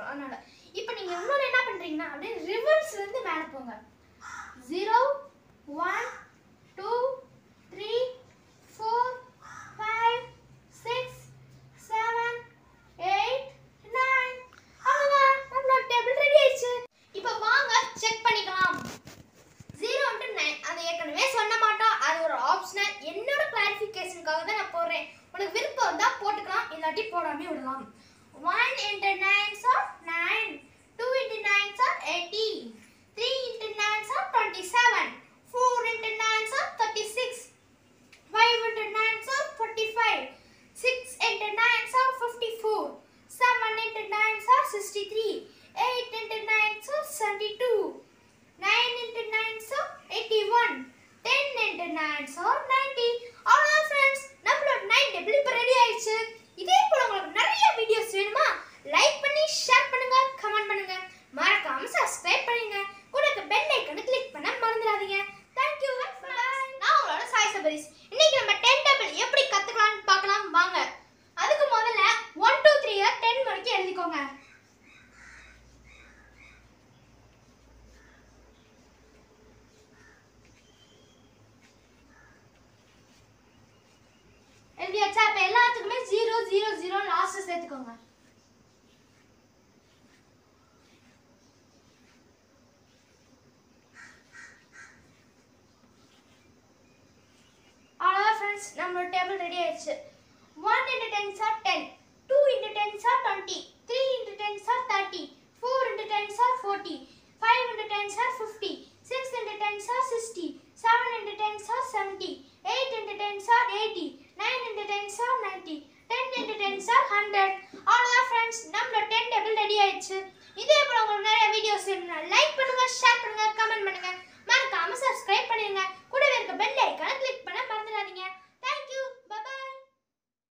அதனால இப்போ நீங்க இன்னொரு என்ன பண்றீங்கன்னா அப்படியே ரிவர்ஸ்ல இருந்து மேல போங்க 0 1 2 3 4 5 6 7 8 9 அவ்வளவுதான் நம்மளோட டேபிள் ரெடி ஆயிடுச்சு. இப்போ வாங்க செக் பண்ணிக்கலாம். 0 into 9 அது ஏற்கனவே சொன்ன மாட்டோம், அது ஒரு ஆப்ஷனல். என்னோட கிளாரிஃபிகேஷனுக்காக தான் நான் போடுறேன். உனக்கு விருப்பம் இருந்தா போட்டுக்கலாம், இல்லாட்டி போடாமே விடலாம். 1 into 9 are 9, 2 into 9 are 80, 3 into 9 are 27, 4 into 9 are 36, 5 into 9 are 45, 6 into 9 are 54, 7 into 9 are 63, 8 into 9 are 72, 9 into 9 are 81, 10 into 9 are 90. அவ்வளவுதான் ஃப்ரெண்ட்ஸ், நம்மளோட 9 டேபிள் இப்போ ரெடி ஆயிடுச்சு. இதே போல உங்களுக்கு நிறைய வீடியோஸ் வேணுமா? லைக் பண்ணி ஷேர் பண்ணுங்க, கமெண்ட் பண்ணுங்க, மறக்காம சப்ஸ்கிரைப் பண்ணுங்க, கூட இருக்க பெல் ஐகானை கிளிக் பண்ண மறந்துடாதீங்க. Thank you and bye. நான் உங்களோட சாய் சபரிஸ். இன்னைக்கு நம்ம 10 டேபிள் எப்படி கத்துக்கலாம்னு பார்க்கலாம் வாங்க. அதுக்கு முதல்ல 1 2 3 10 வரைக்கும் எழுதிக்கோங்க. எழுதியாச்சா? அப்ப எல்லாத்துக்குமே 0 0 0 லாஸ்ட் சேர்த்துக்கோங்க. அவ்வளவுதான் ஃப்ரெண்ட்ஸ், நம்மளோட டேபிள் ரெடி ஆயிடுச்சு. 1 into 10 are 10, 2 into 10 are 20, 3 into 10 are 30, 4 into 10 are 40, 5 into 10 are 50, 6 into 10 are 60, 7 into 10 are 70, 8 into 10 are 80, 9 into 10 are 90, 10 into 10 are 100. அவ்வளவுதான் ஃப்ரெண்ட்ஸ், நம்மளோட 10 டேபிள் ரெடி ஆயிடுச்சு. இதே போல உங்களுக்கு நிறைய வீடியோஸ் வேணும்னா லைக் பண்ணுங்க, ஷேர் பண்ணுங்க, கமெண்ட் பண்ணுங்க, மறக்காம சப்ஸ்கிரைப் பண்ணிடுங்க, கூடவே இருக்க பெல் ஐகானை கிளிக் பண்ண மறந்துடாதீங்க.